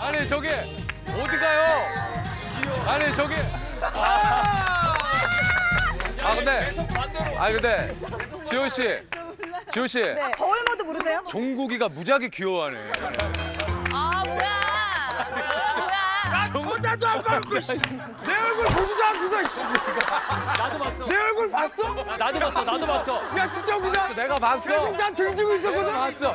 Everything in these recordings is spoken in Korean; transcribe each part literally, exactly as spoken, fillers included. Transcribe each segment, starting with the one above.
아니 저기 어디 가요? 아니 저기. 아, 아 근데 아 근데 지호 씨, 지호 씨. 네. 거울 모드 모르세요? 종국이가 무지하게 귀여워하네. 아 뭐야? 전화도 안 받고 내 얼굴 보지도 않고서 씨. 나도 봤어. 내 얼굴 봤어? 나도 봤어. 나도 봤어. 야 진짜 웃기다. 내가 봤어. 계속 난 등지고 있었거든. 봤어.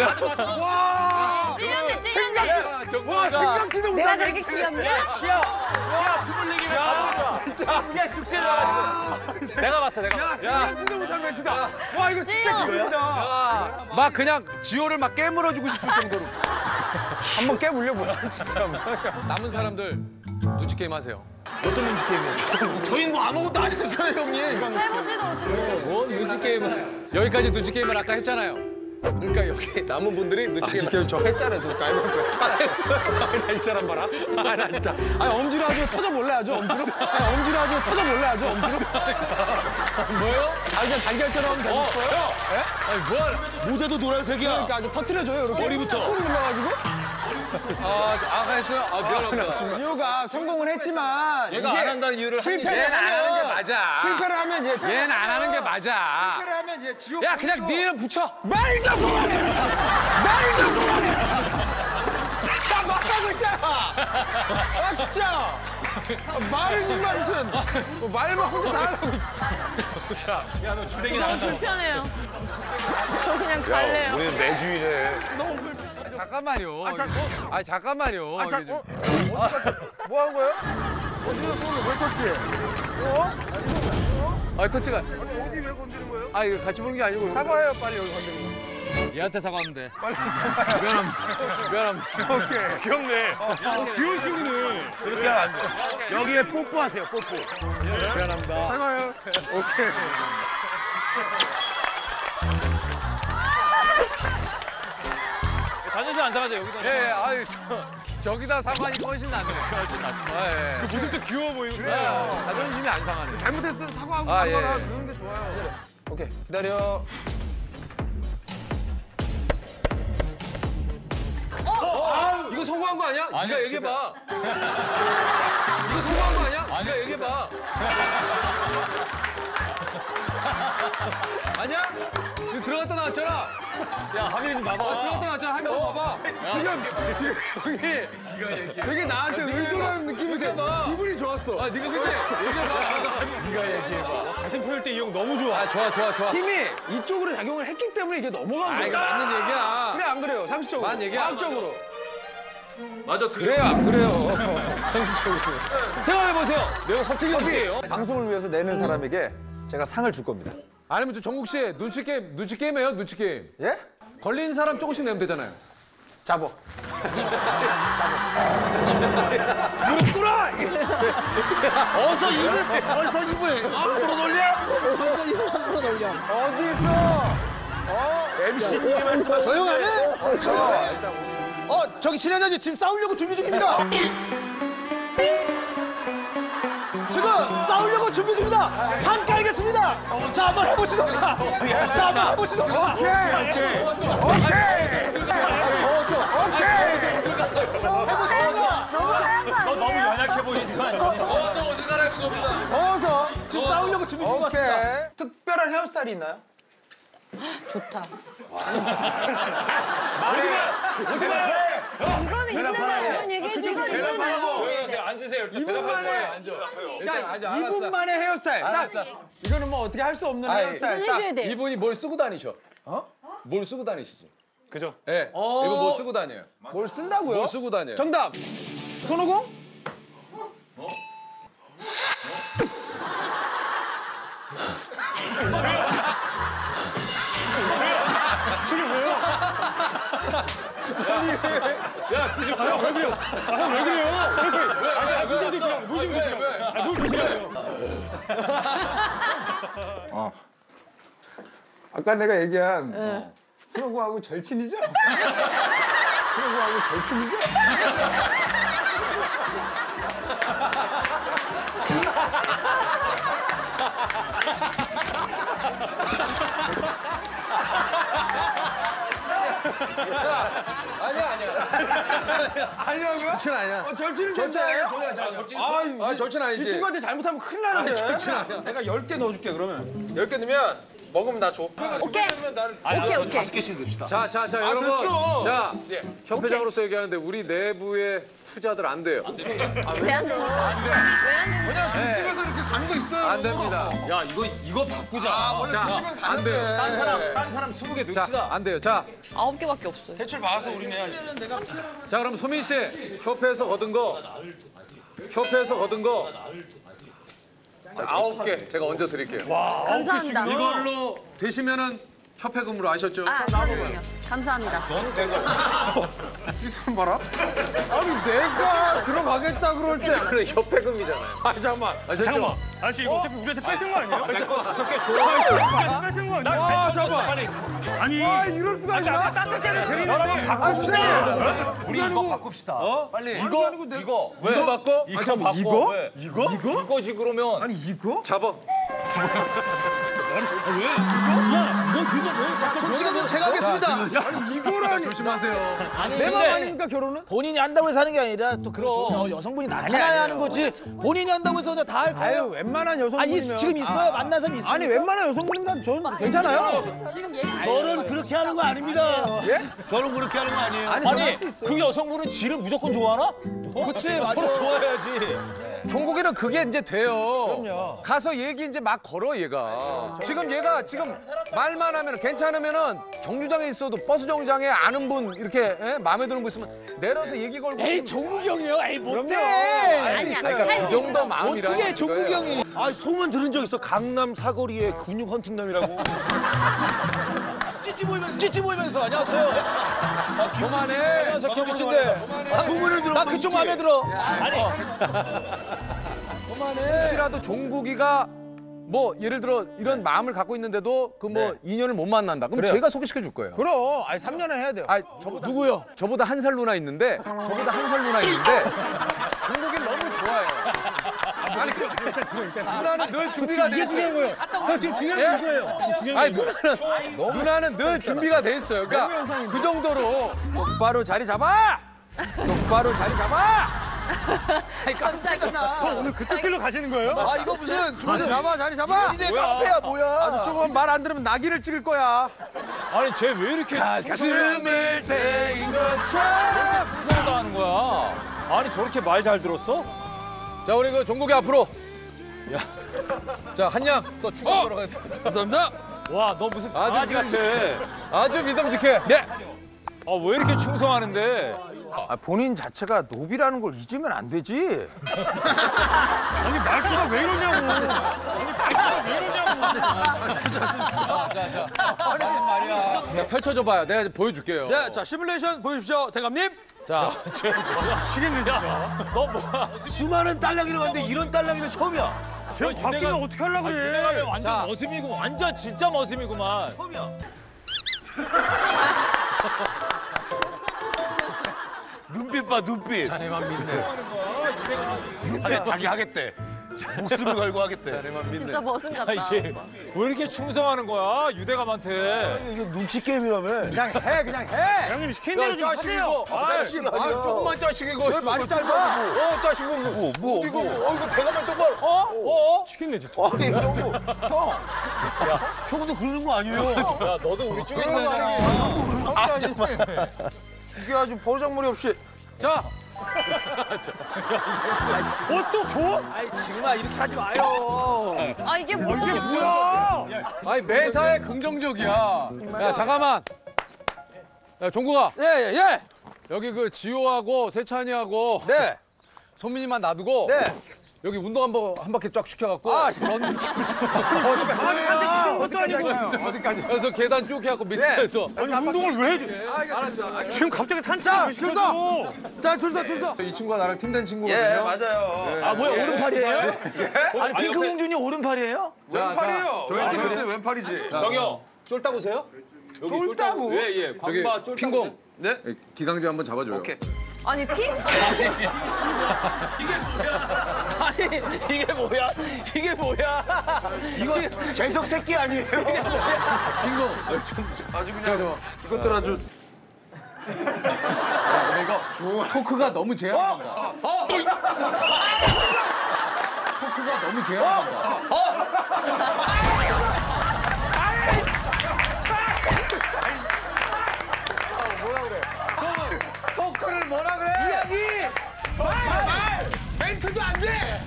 와. 찔렸네 찔렸네. 와 생각지도 못하네. 내가 그렇게 귀엽냐? 시야, 시야 스물네 개가 다 진짜. 이게 죽지 나. 내가 봤어. 내가. 야 생각지도 못한 멘트다. 와 이거 진짜 기분이다. 야, 막 그냥 지호를 막 깨물어주고 싶을 정도로. 한번 깨물려 보라 진짜. 남은 사람들 눈치 게임 하세요. 어떤 눈치 게임이야? 저희 뭐 아무것도 안 했어요 형님. 해보지도 못했어. 뭐 눈치 게임을 여기까지 눈치 게임을 아까 했잖아요. 그러니까 여기 남은 분들이 눈치 게임. 지금 저 했잖아요. 저 깔고 잘했어요. 나이 사람 봐라. 아 나 진짜. 아니 엄지로 아주 터져 몰래 하죠. 엄지로. 아니 엄지로 아주 터져 몰래 하죠. 엄지로. 뭐요? 아 그냥 달걀처럼 되는 거예요? 예? 아니 뭘? 모자도 노란색이야. 그러니까 아주 터트려줘요. 이렇게. 머리부터. 꼬리 눌러가지고. 아, 아가 했어요? 아, 미안합니다. 이유가 성공은 했지만 얘가 이게 안 한다는 이유를 실패를 얘는 안 하는 게 하면 맞아. 실패를 하면 이제 얘는 안 하는 게 맞아. 실패를 하면 이제 지옥. 야, 그냥 네 이름 붙여. 말 좀 그만해. 말 좀 그만해. 나 맞다고 했잖아. 아 진짜. 아, 말을 정말 무슨 뭐 말만 혼자 다 하려고. 진짜. 야 너 주댕이 너무 불편해요. 저 그냥 갈래요. 우리는 매주 이래. 너무 불편해. 잠깐만요. 아, 자, 어? 아 잠깐만요. 아, 자, 이게 어? 좀- 뭐 한 거예요? 어디서 손을 왜 터치해? 어? 아, 터치가. 아니 어디 왜 건드는 거예요? 아, 이거 같이 보는 게 아니고. 사과해요 빨리 여기 건드는 거. 얘한테 사과하면 돼. 빨리. 미안합니다. 미안합니다. 오케이. 귀엽네. 어, 귀여운 친구네. 그렇게 하면 안 돼. 여기에 뽀뽀하세요 뽀뽀. 미안합니다. 사과해요. 오케이. 자존심 안 상하죠, 여기다. 예, 예. 아유, 저, 저기다 사과하니까 훨씬 낫네. 훨씬 낫네. 아, 예. 그 모습도 귀여워 보이고. 그래. 자존심이 안 상하네. 잘못했으면 사과하고 아, 가거나 예. 그러는 게 좋아요. 오케이 기다려. 어? 이거 성공한 거 아니야? 네가 얘기해봐. 이거 성공한 거 아니야? 네가 얘기해봐. 아니야? 이거 들어갔다 나왔잖아. 야, 하민이 좀 봐봐. 어, 들어갔다 나왔잖아. 하민이 좀 봐봐. 지금 지금 형이 되게 나한테 의존하는 느낌이 돼. 기분이 좋았어. 아, 네가 그치? 얘기해봐. 네가 얘기해봐. 같은 표일 때 이 형 너무 좋아. 아, 좋아, 좋아, 좋아. 힘이 이쪽으로 작용을 했기 때문에 이게 넘어간 아, 거야. 이거 맞는 얘기야. 그래 안 그래요? 상식적으로. 맞는 얘기야. 과학적으로. 맞아, 그래요 안 그래요? 상식적으로. 생각해보세요. 내가 서투기 없이에요. 방송을 위해서 내는 사람에게 제가 상을 줄 겁니다. 아니면 저 정국 씨 눈치 게임, 눈치 게임 해요, 눈치 게임. 예? 걸린 사람 조금씩 내면 되잖아요. 잡어. 무릎 꿇어! 어서 입을, 어서 입을 앞으로 돌려! 어서 입을 앞으로 돌려. 어디서? 어? 엠씨님이 말씀하시는 조용하네? 어, 저. 어, 저기 친해자지 지금 싸우려고 준비 중입니다. 지금 싸우려고 준비 중입니다. 판 깔겠습니다. 자, 한번 해보시던가. 자, 한번 해보시던가. 오케이, 오케이. 오케이. 너 너무 연약해 보이는 거 아니야? 어서 오신 나라 해본 겁니다. 어서 지금 싸우려고 준비 중인 것 같습니다. 특별한 헤어스타일이 있나요? 좋다. 이거는 있잖아요. 얘기해줘. 이거 있잖아요. 앉으세요. 일단 이분 만에 앉아. 일단 그러니까 앉아. 알았어. 이분만의 헤어스타일. 딱 알았어. 이거는 뭐 어떻게 할 수 없는 아니, 헤어스타일. 딱. 해줘야 돼. 이분이 뭘 쓰고 다니셔? 어? 뭘 쓰고 다니시지? 그죠? 예. 네. 어. 이분 뭘 쓰고 다녀요? 뭘 쓴다고요? 뭘 쓰고 다녀요? 정답. 손오공? 어? 지금 왜요? 아니 왜? 야, 지금 아, 왜 그래요? 아, 왜 그래요? 왜? 왜? 아니, 물 좀 드시라고. 물 좀 드시라고. 왜? 아, 물 드시라고요. 어. 아까 내가 얘기한 네. 손오공하고 절친이죠? 손오공하고 절친이죠? 아니야 아니야. 아니라고요? 절친 아니야. 어, 절친은 절친 괜찮아요? 아니야. 절친 아니야. 절친. 아이, 아 절친 이 아니지. 친구한테 잘못하면 큰일 나는데. 아니, 절친 아니야. 내가 열 개 넣어줄게 그러면. 열 개 넣으면 먹으면 나 줘. 오케이. 오케이, 오케이. 다섯 개씩 넣읍시다. 자, 자, 자, 아, 여러분. 됐어. 자, 협회장으로서 얘기하는데 우리 내부의 투자들 안 돼요. 왜 안 됩니까? 왜 안 됩니까? 그냥 그 집에서 이렇게 가는 거 있어요. 안 됩니다. 야 이거 이거 바꾸자. 아, 원래 자, 그 집에서 안 가는데. 돼요. 딴 사람 딴 사람 스무 개 넣읍시다. 자, 안 돼요. 자, 아홉 개밖에 없어요. 대출 받아서 우리 내야지. 자, 그럼 소민 씨, 협회에서 거둔 거, 협회에서 거둔 거, 자, 아홉 개 제가 얹어 드릴게요. 감사합니다. 이걸로 되시면은 협회금으로 아셨죠? 아, 그럼요. 감사합니다. 이 사람 봐라. 아니 내가 들어가겠다 그럴 때. 그래, 협회금이잖아요. 아니 잠깐만. 잠깐만. 아저씨 이거 어차피 우리한테 뺏은 거 아니에요? 내거 다섯 개 줘. 우리한테 뺏은 거 아니에요? 와 잠깐만. 아니 아니 아 이럴 수가 있나? 다섯 개를 드리는데 여러분 바꿉시다. 우리 이거 바꿉시다. 어? 빨리 이거 이거 왜? 이거 바꿔? 이거 바꿔. 이거? 왜? 이거? 이거? 이거지 그러면. 아니 이거? 잡아. 솔직하면 제가 하겠습니다. 아니 이거라니. 조심하세요. 아니 내 맘 아닙니까 결혼은? 본인이 한다고 해서 하는 게 아니라 또 그런 여- 여성분이 나타나야 하는 거지. 본인이 한다고 해서 그냥 다 할 거예요. 아유 웬만한 아, 이, 여성분이면. 지금 있어요. 만난 사람 있어요. 아니 웬만한 여성분이면 저는 괜찮아요. 지금 얘기 결혼 그렇게 하는 거 아닙니다. 예? 결혼 그렇게 하는 거 아니에요. 아니 아니 그 여성분은 지를 무조건 좋아하나? 그치 맞아. 서로 좋아해야지. 종국이는 그게 이제 돼요. 그럼요. 가서 얘기 이제 막 걸어 얘가. 지금 얘가 지금 말만 하면 괜찮으면은 정류장에 있어도 버스 정류장에 아는 분 이렇게 예? 마음에 드는 분 있으면 내려서 얘기 걸고. 에이 종국이 형이요. 에이 못돼. 아니야. 그러니까 할 그 수 정도 있어. 마음이라. 어떻게 종국이 형이? 아 소문 들은 적 있어. 강남 사거리에 근육 헌팅남이라고. 찌찌 모이면서 찌찌 모이면서 안녕하세요. 아, 그만해. 안녕하세요 김치인데. 소문을 들어. 나 그쪽 마음에 들어. 혹시라도 종국이가 뭐 예를 들어 이런 마음을 갖고 있는데도 그 뭐 인연을 못 만난다. 그럼 제가 소개시켜 줄 거예요. 그럼 아니 삼 년은 해야 돼요. 아, 저보다 누구요? 저보다 한 살 누나 있는데 저보다 한 살 누나 있는데 종국이는 너무 좋아해요. 아니 그 누나는 늘 준비가 돼 있어요. 형 지금 중요한 게 이거예요. 아니 누나는 누나는 늘 준비가 돼 있어요. 그러니까 그 정도로 똑바로 자리 잡아. 똑바로 자리 잡아. 깜짝이야. 오늘 그쪽 길로 가시는 거예요? 아 이거 무슨 자리 잡아, 자리 잡아. 내 카페야 뭐야? 아주 조금 말 안 들으면 나기를 찍을 거야. 아니 쟤 왜 이렇게 가슴을 대인 것처럼. 충성을 다하는 거야? 아니 저렇게 말 잘 들었어? 자, 우리 그 종국이 앞으로. 자, 한양 또 추가 들어가야 돼. 감사합니다. 와 너 무슨 아주 강아지 같아. 아주 믿음직해. 네. 아 왜 이렇게 충성하는데? 아, 본인 자체가 노비라는 걸 잊으면 안 되지. 아니 말투가 왜 이러냐고. 아니 말투가 왜 이러냐고. 자, 자, 자. 말이야. 자, 펼쳐줘 봐요. 내가 이제 보여줄게요. 네, 자 시뮬레이션 보여주십시오, 대감님. 자, 쟤 뭐야? 미치겠네 진짜. 너 뭐야? 수많은 딸랑이를 봤는데 이런 딸랑이는 처음이야. 저 바뀌면 어떻게 하려고 그래? 유대감이 완전 자. 머슴이고 완전 진짜 머슴이구만. 처음이야. 눈빛 봐 눈빛. 자네만 믿네. 아니, 자기 하겠대. 목숨을 걸고 하겠대. 자네만 믿네. 진짜 멋은 같다. 아 이제 왜 이렇게 충성하는 거야 유대감한테? 이거 눈치 게임이라며. 그냥 해, 그냥 해. 형님 시킨 야, 짜식이고. 아, 짜식이 아, 아니야. 조금만 짜식이고. 왜 말이 짧아? 어, 짜식이고. 뭐, 뭐, 이거, 뭐. 어, 이거 대가만 똑바로. 어? 어? 시켰네 진짜. 아니 형도 형. 형도 그러는 거 아니에요? 야 너도 우리 쪽에 그런 거 있는 아니에요. 아 잠깐만. 이게 아주 버장머리 없이. 자, 옷도 줘? 아이 지금아 이렇게 하지 마요. 아, 이게 뭐야? 뭐야? 아니 매사에 긍정적이야. 야, 잠깐만. 야, 종국아. 예, 예, 예. 여기 그 지호하고 세찬이하고 네, 소민이만 놔두고 네. 여기 운동 한번 한 바퀴 쫙 시켜갖고 아, 런 것도 아니고. 어디까지? 그래서 계단 쭉 해갖고 밑에서 아니 운동을 왜 해줘? 알았어. 지금 갑자기 자, 산책을 줄 시켜줘. 서. 자, 줄 서, 줄 서. 이 친구가 나랑 팀 된 친구거든요. 예, 맞아요. 아 뭐야 오른팔이에요? 아니 아니, 핑크 공주님 오른팔이에요? 자, 왼팔이에요. 자, 왼팔인데 왼팔이지. 저기요 쫄따구세요? 여기 쫄따구? 예예. 저기 광바 쫄따구. 핑공. 네. 기강제 한번 잡아줘요. 오케이. 아니, 핑? 아니 이게 뭐야? 이게 뭐야? 이거 재석 새끼 아니에요? 핑공. 아주 그냥 이것들 아주 근데 이거 토크가 너무 제한된다. 어? 어? 토크가 너무 제한된다. 어? 뭐라 그래? 토크를 뭐라 그래? 이야기! 말! 말! 멘트도 안 돼!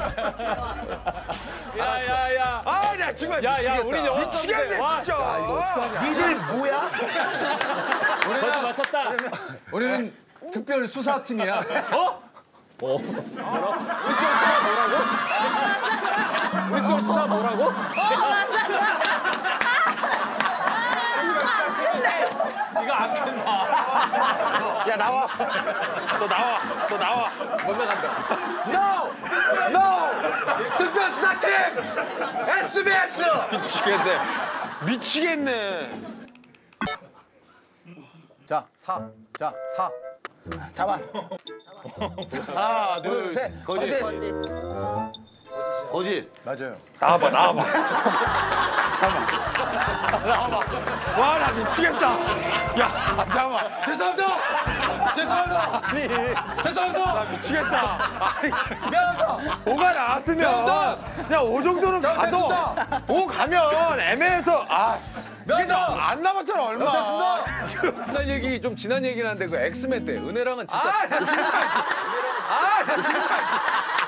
야야야. 아, 나 정말 미치겠다. 우리 영화 미치겠네, 와. 진짜. 아, 이거 어떡하냐. 니들 뭐야? 벌써 맞췄다. 우리는 특별 수사팀이야. 어? 어? 뭐라고? 특별 수사 뭐라고? 이거 안 끝나. 야 나와. 너 나와. 너 나와. 못 나간다. No! No! 특별 수사팀! 에스비에스! 미치겠네. 미치겠네. 자, 사. 자, 사. 잡아. 하나, 둘, 셋. 거지. 거지. 거지. 맞아요. 나와봐, 나와봐. 나와봐. 와, 나 미치겠다. 야, 잠깐만. 죄송합니다! 죄송합니다! 아니, 죄송합니다! 나 미치겠다. 아니, 미안합니다! 오가 나왔으면 미안합니다! 그냥 오 정도는 자, 가도 됐습니다. 오 가면 애매해서 아 미안합니다! 안 남았잖아 얼마. 됐습니다! 지난 얘기, 좀 지난 얘기긴 한데 그 엑스맨 때 은혜랑은 진짜 아, 나 지금 알지. 아, 나 지금 알지.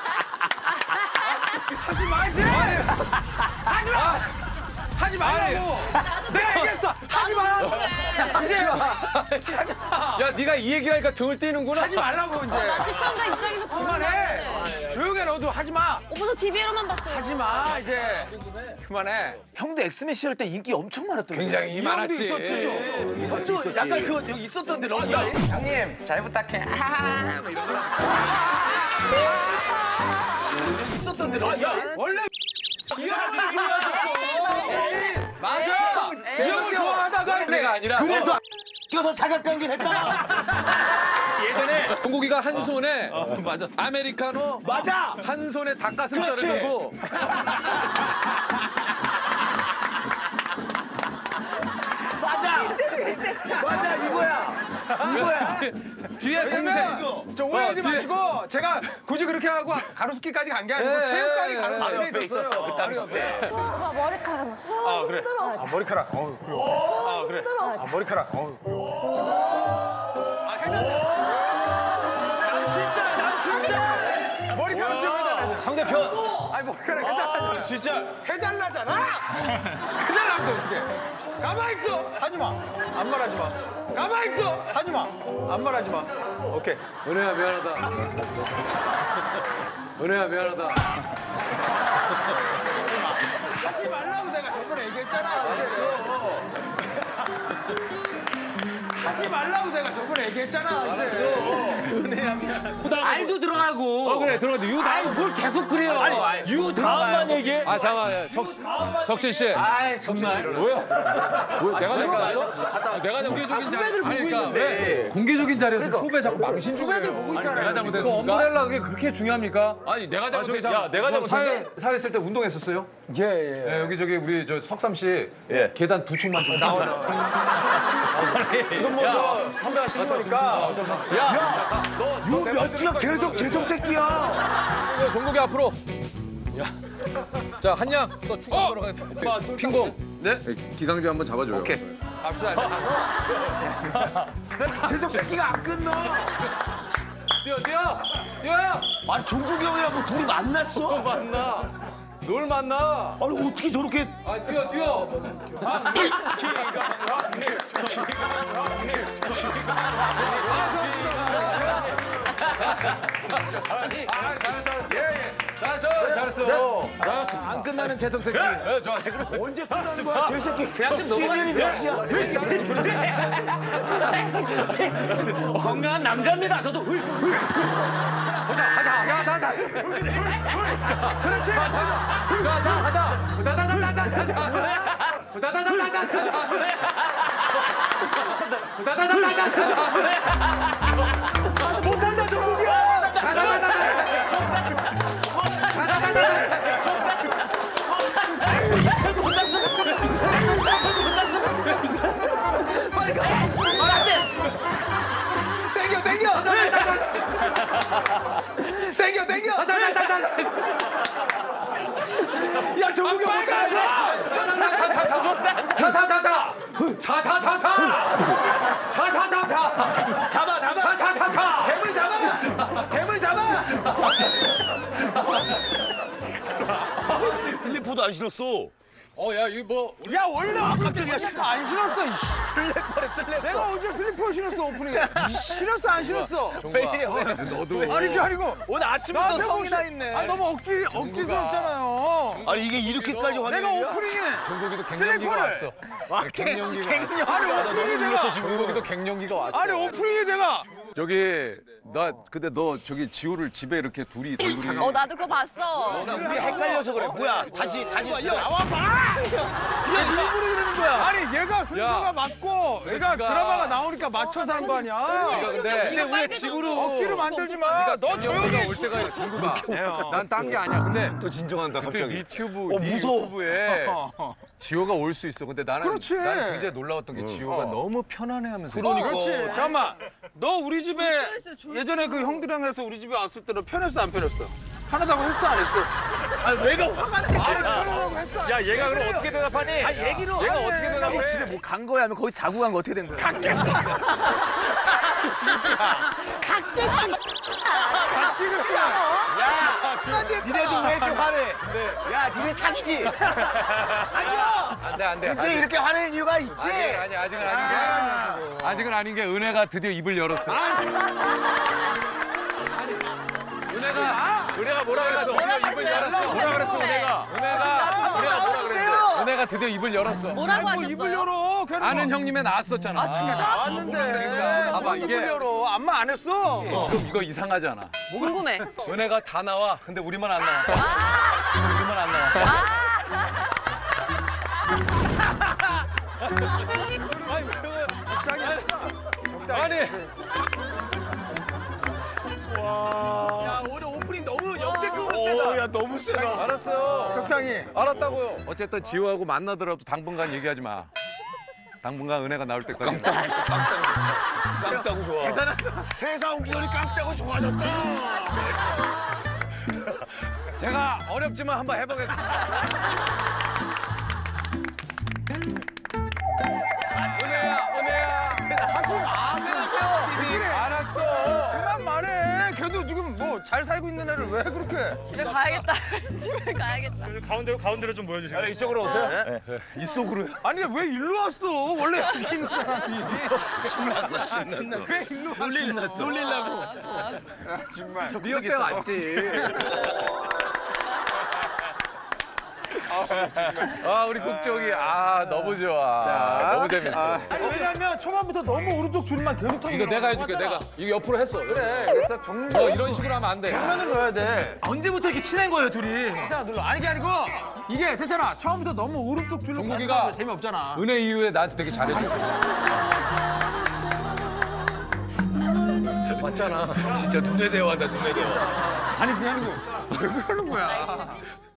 하지 마지. 하지 마. 하지 말라고. 내가 얘기했어. 하지 마. 이제 하지 마. 야, 네가 이 얘기를 하니까 등을 띄는구나. 하지 말라고 이제. 나 시청자 입장에서 그만해. 그만해. 조용해 너도 하지 마. 오빠 저 티비로만 봤어요. 하지 마 이제. 그만해. 형도 엑스맨 시절 때 인기 엄청 많았던 굉장히 형도 많았지. 있었지. 형도 약간 그 여기 있었던데 런가? 형님 잘 부탁해. 있었던데 런가? 원래 이 형이 좋아하셨어. 맞아. 이 형이 좋아하다가 내가 아니라 그래서 껴서 사각관계를 했잖아. 예전에 동국이가 한 손에 맞아. 아메리카노, 맞아. 한 손에 닭가슴살을 그렇지. 들고 맞아. 맞아 이거야. 이거야. 뒤에 동생. 좀 오해하지 어, 뒤에- 마시고 제가 굳이 그렇게 하고 가로수길까지 간 게 아니고 예, 체육관이 예, 가는 예. 길에 있었어요. 그 당시 때. 오빠 머리카락. 아 그래. 아, 머리카락. 어우, 그래요. 아 그래. 아, 머리카락. 어우, 아, 해달라. 난 진짜, 난 진짜. 머리카락 좀 해달라. 상대편. 아니, 머리카락 해달라. 아 진짜. 해달라잖아. 해달라는데 어떻게? 가만 있어. 하지 마. 아무 말 하지 마. 가만 있어. 하지 마. 아무 말 하지 마. 오케이. 은혜야 미안하다. 은혜야 미안하다. 하지 말라고 내가 저번에 얘기했잖아. 하지 말라고 내가 저번에 얘기했잖아. 이제. 은혜야 미안. 알도 들어가고. 어 그래 들어가도 유 다음. 뭘 계속 그래요. 아니 유 다음만 얘기해. 아 잠깐만, 석 석진 씨. 아이 정말. 뭐야? 뭐, 내가 잘못했어? 내가 공개적인 자리. 후배들 보고 있는데. 공개적인 자리에서 후배 자꾸 망신 주고. 후배들 보고 있잖아요. 내가 잘못했어. 그 엄브렐라 그게 그렇게 중요합니까? 아니 내가 잘못했어. 야, 야 내가 너 사회 잘못했어. 사회 있을 때 운동했었어요? 예 예. 네, 여기 저기 우리 저 석삼 씨 계단 두 층만 좀 나와 이건 뭐 선배 하시는 거니까. 요몇 주가 계속 재성 새끼야. 종국이 앞으로. 야. 자, 한양 또 축구 보러 가겠다. 핑공. 네? 기강제 한번 잡아줘요. 오케이. 갑시다. 가서. 재성 새끼가 안 끊어. 뛰어, 뛰어, 뛰어. 아니 종국이 형이랑 둘이 만났어? 만나. 널 만나. 아니 어떻게 저렇게? 아, 뛰어, 뛰어. 아, 잘했어, 잘했어. 예, 예. 잘했어, 잘했어. 잘했어. 안 끝나는 재성 새끼. 예, 좋아, 지금. 언제 끝나는 거야, 재 새끼? 시즌이 몇이야? 건강한 남자입니다. 저도 훌 훌. 가자, 가자, 가자, 가자. 그렇지. 자, 자, 자, 가자. 다다다다다다. 다다다다다다. 다다다다다다. 못한다 종국이야. 다다다다다. 빨리 가. 안 신었어. 어, 야, 이거 뭐. 야 원래 갑자기 안 신었어, 이씨. 슬래퍼래 슬래퍼. 내가 언제 슬리퍼 신었어, 오프닝에. 신었어, 안 신었어? 왜 이래 왜? 너도. 아니, 그게 아니고. 오늘 아침부터 성이 나 있네. 아, 너무 억지, 억지스럽잖아요. 아니 이게 이렇게까지 화내. 내가 오프닝에. 종국이도 갱년기가 왔어. 갱년기가 왔어. 아니, 오프닝에 내가. 종국이도 갱년기가 왔어. 아니, 오프닝에 내가. 저기, 나, 근데 너 저기 지호를 집에 이렇게 둘이 둘이. 어 나도 그거 봤어. 나 우리 헷갈려서 그래. 뭐야? 다시 다시 나와봐! 일부러 그러는 거야. 아니, 얘가 순서가 맞고, 얘가 드라마가 나오니까 맞춰서 한 거 아니야. 근데, 근데 우리 집으로 억지로 만들지 마. 너 조용히 올 때가 정국아. 난 딴 게 아니야. 근데 또 진정한다 그때 갑자기. 네 튜브, 어, 네 무서워. 유튜브에 지호가 올 수 있어. 근데 나는 그렇지. 난 굉장히 놀라웠던 게 지호가 너무 편안해하면서. 그러니까. 그렇지. 잠깐만. 너 우리 집에 예전에 그 형들이랑 해서 우리 집에 왔을 때는 편했어 안 편했어? 편하다고 했어 안 했어? 아니 왜가 화가 나? 아니 편하다고 했어. 야 얘가 그럼 어떻게 대답하니? 아 얘기로. 얘가 아니, 어떻게 대답해? 너 집에 뭐 간 거야? 하면 거기 자고 간 거 어떻게 된 거야? 갔겠지. 니네도 왜 이렇게 화내? 야, 니네 사기지? 사기야! 안 돼, 안 돼. 도대체 이렇게 화낼 이유가 있지? 아니, 아니, 아직은 아닌 게. 아직은 아닌 게 은혜가 드디어 입을 열었어. 은혜가, 은혜가 뭐라 그랬어? 드디어 입을 열었어. 뭐라 그랬어, 은혜가? 은혜가, 은혜가 뭐라 그랬어? 은혜가 드디어 입을 열었어. 뭐라고 하셨어요? 입을 열어. 아는 형님에 나왔었잖아. 아, 진짜? 나왔는데. 봐봐, 이게. 열어. 안마 안 했어. 그럼 이거 이상하잖아. 궁금해. 은혜가 다 나와. 근데 우리만 안 나와. 우리만 안 나와. 아니, 야 오늘 오프닝 너무 역대급으로 오, 세다. 야, 너무 세다. 알았어요. 적당히. 알았다고요. 어쨌든 지호하고 만나더라도 당분간 얘기하지 마. 당분간 은혜가 나올 때까지. 깡따구 좋아. 대단하다. 회사 오기 전에 깡따구 좋아졌다. 제가 어렵지만 한번 해보겠습니다. 은혜야, 은혜야. 하지 마. 그래. 알았어. 그만 말해. 걔도 지금 뭐 잘 살고 있는 애를 왜 그렇게? 집에 가야겠다. 집에 가야겠다. 가운데로 가운데로 좀 보여주세요. 이쪽으로 오세요. 네. 이속으로. 아니 왜 일로 왔어? 원래 여기 있는 사람이. 신났어, 신났어. 왜 일로 왔어? 놀릴났어. 놀리려고. 정말. 네 옆에 왔지. 아, 우리 국적이 아 너무 좋아. 자. 너무 재밌어. 아니, 왜냐면 초반부터 너무 오른쪽 줄만 계속 타고 이거 내가 해줄게. 내가 이거 옆으로 했어. 그래. 일단 정. 너 이런 식으로 하면 안 돼. 장난을 넣어야 돼. 언제부터 이렇게 친한 거예요, 둘이? 세찬아 눌러. 아니 이게 아니고 이게 세찬아 처음부터 너무 오른쪽 줄로 종국이가 가는 거 재미없잖아. 은혜 이후에 나한테 되게 잘해줘. 맞잖아. 진짜 눈에 대화다 눈에 대화. 아니 그게 아니고 왜 그러는 거야?